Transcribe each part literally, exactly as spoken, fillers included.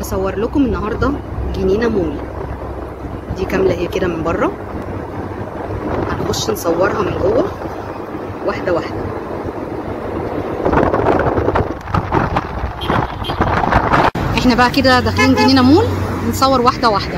هصور لكم النهارده جنينه مول. دي كامله هي كده من بره، هنخش نصورها من جوه واحده واحده. احنا بقى كده داخلين جنينه مول، نصور واحده واحده.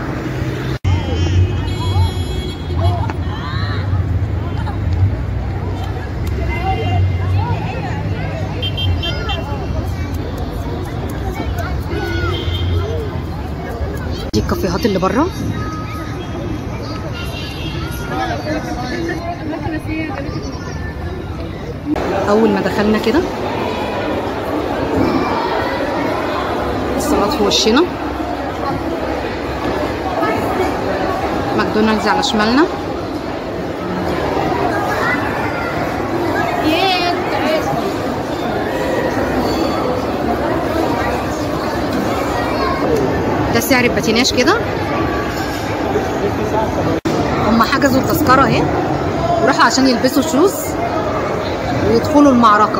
دي الكافيهات اللي بره. اول ما دخلنا كده الصالات في وشنا، ماكدونالدز على شمالنا، ده سعر الباتيناج كده. هم حجزوا التذكره اهي وراحوا عشان يلبسوا شوز ويدخلوا المعركه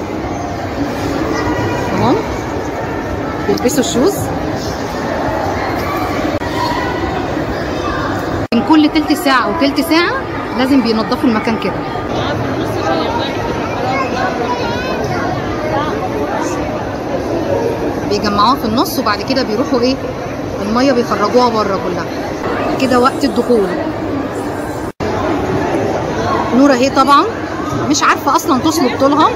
اهو، يلبسوا الشوز. من كل تلت ساعه او تلت ساعه لازم بينضفوا المكان كده. بيجمعوها في النص وبعد كده بيروحوا ايه الميه بيخرجوها بره كلها كده وقت الدخول. نورة اهي طبعا مش عارفه اصلا تصلب طولها.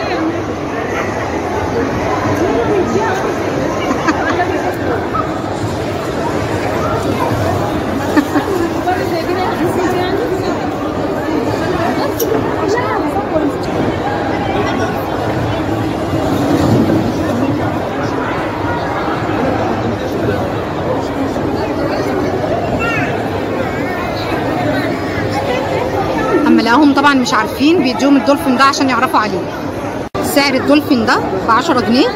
اما لقاهم طبعا مش عارفين بيديهم الدولفين ده عشان يعرفوا عليه. سعر الدولفين ده ب عشرة جنيه.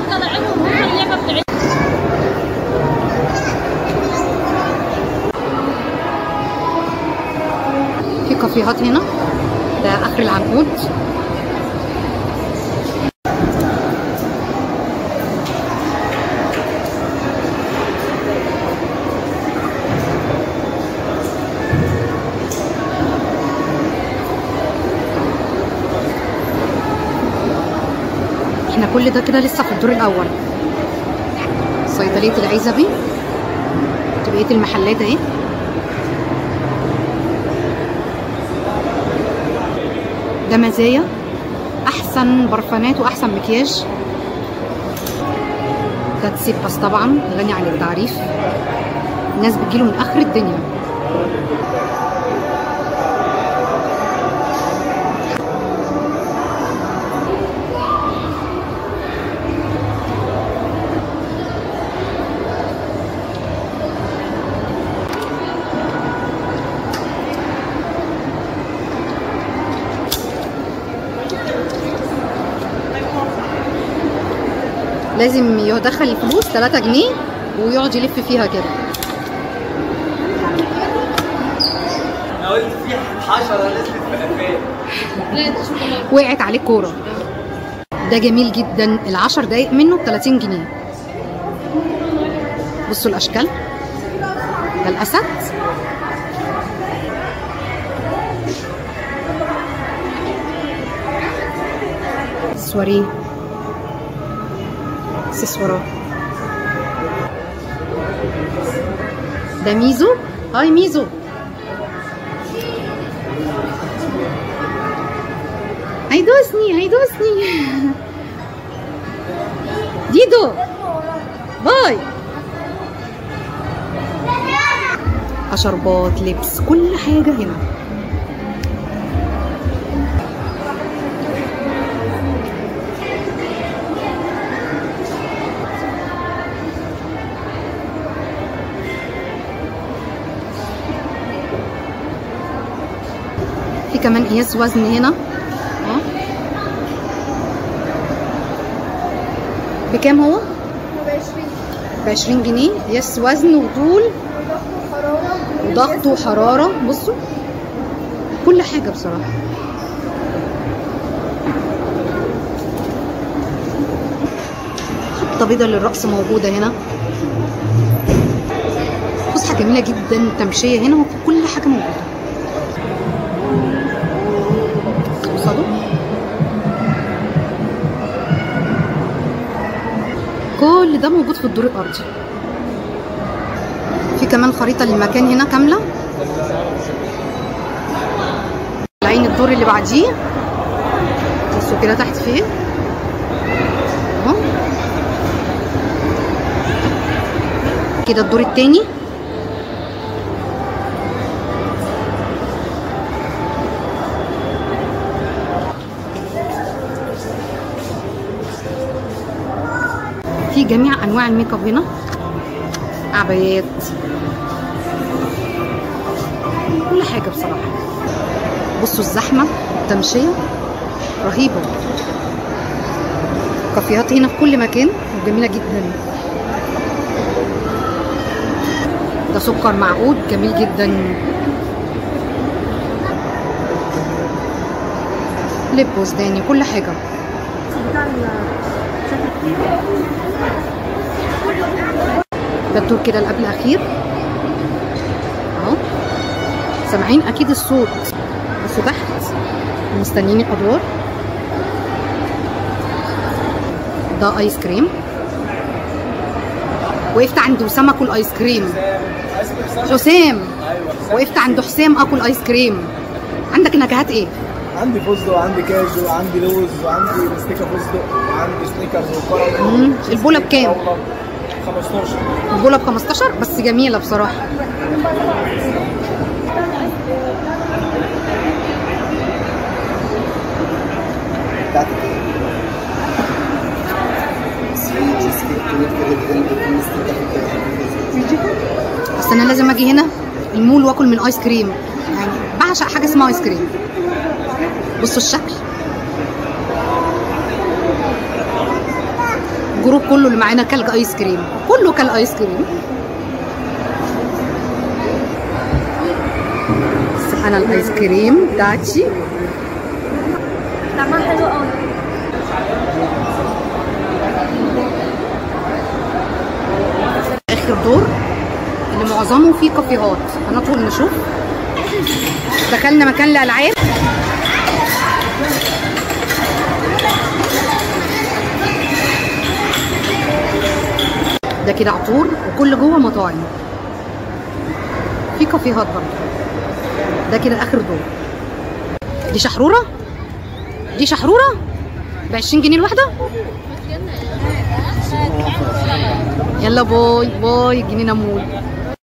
في كافيهات هنا، ده اخر العنقود. احنا كل ده كده لسه في الدور الاول. صيدليه العزبي، بقيه المحلات اهي. ده مزايا، احسن برفانات واحسن مكياج. ده تسيبس طبعا غني عن التعريف، الناس بتجيله من اخر الدنيا. لازم يدخل الفلوس تلاتة جنيه ويقعد يلف فيها كده. انا قلت في حشره نزلت في قفاه وقعت عليه كوره. ده جميل جدا، العشر دقايق منه ب تلاتين جنيه. بصوا الاشكال، ده الاسد، سواريه، اكسسوارات. ده ميزو. هاي ميزو. هيدوسني هيدوسني. ديدو باي. شربات، لبس، كل حاجه هنا. في كمان قياس وزن هنا. اه بكام هو؟ ب عشرين جنيه. قياس وزن وطول وضغط وحراره. بصوا كل حاجه بصراحه. نقطة بيضاء للرأس موجودة هنا. فسحة جميلة جدا، تمشية هنا وكل حاجة موجودة. قصاده كل ده موجود في الدور الأرضي. في كمان خريطة للمكان هنا كاملة. طالعين الدور اللي بعديه، بصوا كده تحت فيه اهو كده الدور التاني. في جميع انواع الميك اب هنا، عبايات، كل حاجه بصراحه. بصوا الزحمه، التمشيه رهيبه. كافيهات هنا في كل مكان وجميله جدا. ده سكر معقود جميل جدا. لب وسداني كل حاجه. ده الدور كده اللي قبل الاخير اهو. سامعين اكيد الصوت. بصوا تحت مستنيين الادوار. ده ايس كريم. وقفت عند وسام اكل ايس كريم. حسام. وقفت عند حسام اكل ايس كريم. عندك نكهات ايه؟ عندي فستق وعندي كاجو وعندي لوز وعندي مستيكه فستق وعندي سنيكرز وكرم. البوله بكام؟ خمستاشر. البوله ب خمستاشر بس جميله بصراحه. بتاعتك ايه؟ بس انا لازم اجي هنا المول واكل من ايس كريم، يعني بعشق حاجه اسمها ايس كريم. بصوا الشكل. الجروب كله اللي معانا كل ايس كريم، كله كل ايس كريم. بس انا الايس كريم بتاعتي طعمها حلو قوي. اخر دور اللي معظمه فيه كافيهات. هندخل نشوف. دخلنا مكان الالعاب. ده كده عطور وكل جوه مطاعم. في كافيهات برضه. ده كده اخر دور. دي شحروره. دي شحروره ب عشرين جنيه الواحده. يلا باي باي جنينه مول.